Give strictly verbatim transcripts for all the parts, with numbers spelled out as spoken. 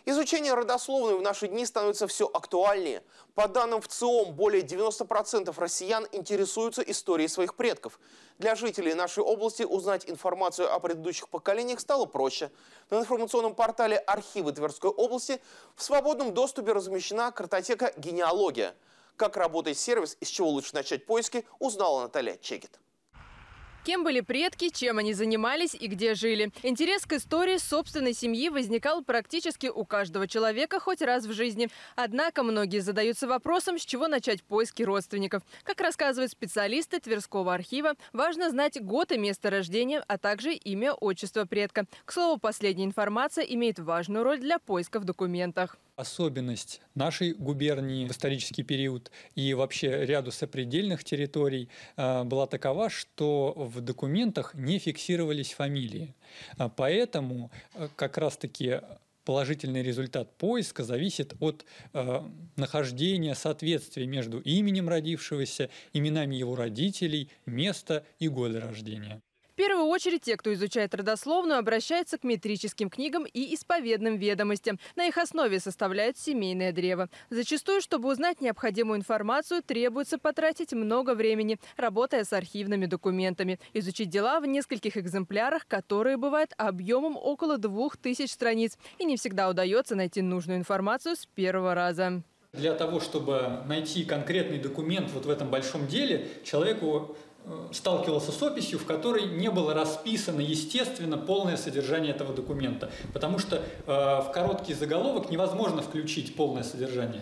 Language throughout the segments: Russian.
Изучение родословной в наши дни становится все актуальнее. По данным ВЦИОМ, более девяноста процентов россиян интересуются историей своих предков. Для жителей нашей области узнать информацию о предыдущих поколениях стало проще. На информационном портале «Архивы Тверской области» в свободном доступе размещена картотека «Генеалогия». Как работает сервис и с чего лучше начать поиски, узнала Наталья Чегет. Кем были предки, чем они занимались и где жили. Интерес к истории собственной семьи возникал практически у каждого человека хоть раз в жизни. Однако многие задаются вопросом, с чего начать поиски родственников. Как рассказывают специалисты Тверского архива, важно знать год и место рождения, а также имя, отчество предка. К слову, последняя информация имеет важную роль для поиска в документах. Особенность нашей губернии в исторический период и вообще ряду сопредельных территорий была такова, что в документах не фиксировались фамилии. Поэтому как раз-таки положительный результат поиска зависит от э, нахождения соответствия между именем родившегося, именами его родителей, места и года рождения. В первую очередь те, кто изучает родословную, обращаются к метрическим книгам и исповедным ведомостям. На их основе составляют семейное древо. Зачастую, чтобы узнать необходимую информацию, требуется потратить много времени, работая с архивными документами. Изучить дела в нескольких экземплярах, которые бывают объемом около двух тысяч страниц. И не всегда удается найти нужную информацию с первого раза. Для того, чтобы найти конкретный документ вот в этом большом деле, человеку сталкивался с описью, в которой не было расписано, естественно, полное содержание этого документа. Потому что э, в короткий заголовок невозможно включить полное содержание.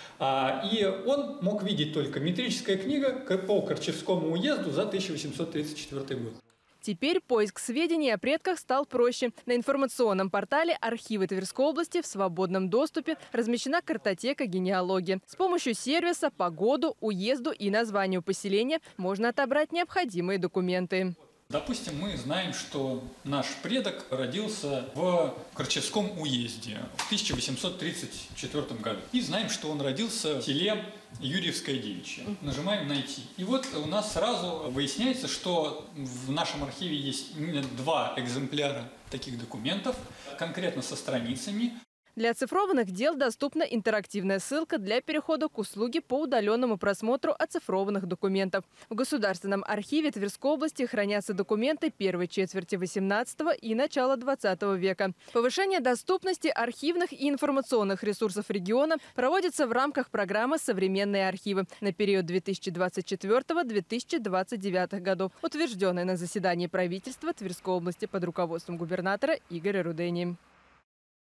А, и он мог видеть только метрическая книга по Корчевскому уезду за тысяча восемьсот тридцать четвёртый год. Теперь поиск сведений о предках стал проще. На информационном портале «Архивы Тверской области» в свободном доступе размещена картотека генеалогии. С помощью сервиса по году, уезду и названию поселения можно отобрать необходимые документы. Допустим, мы знаем, что наш предок родился в Корчевском уезде в тысяча восемьсот тридцать четвёртом году. И знаем, что он родился в селе Юрьевское девичье. Нажимаем «Найти». И вот у нас сразу выясняется, что в нашем архиве есть два экземпляра таких документов, конкретно со страницами. Для оцифрованных дел доступна интерактивная ссылка для перехода к услуге по удаленному просмотру оцифрованных документов. В Государственном архиве Тверской области хранятся документы первой четверти восемнадцатого и начала двадцатого века. Повышение доступности архивных и информационных ресурсов региона проводится в рамках программы «Современные архивы» на период две тысячи двадцать четвёртого — две тысячи двадцать девятого годов, утвержденной на заседании правительства Тверской области под руководством губернатора Игоря Рудени.